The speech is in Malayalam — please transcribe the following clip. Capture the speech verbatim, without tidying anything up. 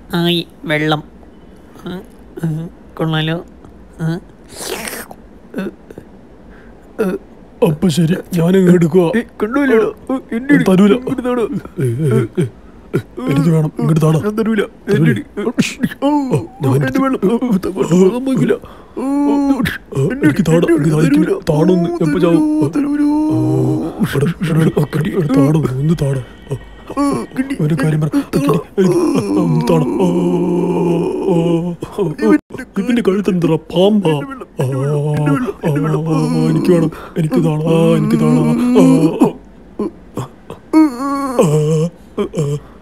ആയി വെള്ളം കൊള്ളാലോ. അപ്പൊ ശരി, ഞാനങ്ങ് എടുക്കുക. തരൂല, എനിക്ക് വേണം. ഇങ്ങോട്ട് താടാ. തരൂല. എനിക്ക് താടാ, താടൊന്ന് എപ്പോ ചാവും. താടൊന്ന് ഒന്ന് താടാ. ഒരു കാര്യം പറ, താടാ. ഇതിന്റെ കഴുത്തെന്താ പാമ്പാ? എനിക്ക് വേണം, എനിക്ക് താടാ, എനിക്ക് താടാ.